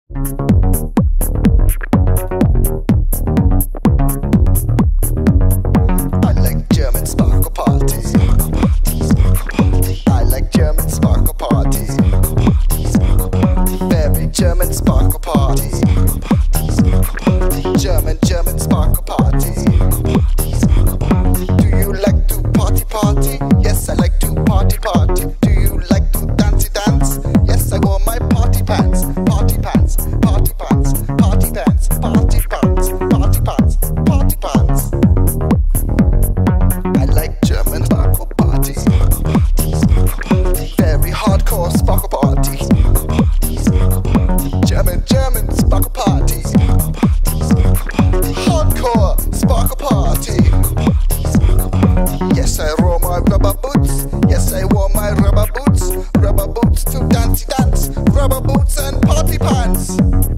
I like German sparkle parties. I like German sparkle parties. Very German sparkle parties. German sparkle parties. Do you like to party? Yes, I like to party. Do you like to dance? Yes, I wore my party pants. Party pants. I like German sparkle parties. Very hardcore sparkle parties. German sparkle parties. Hardcore sparkle party. Yes, I wore my rubber boots. Yes, I wore my rubber boots. Rubber boots to dance. Rubber boots and party pants.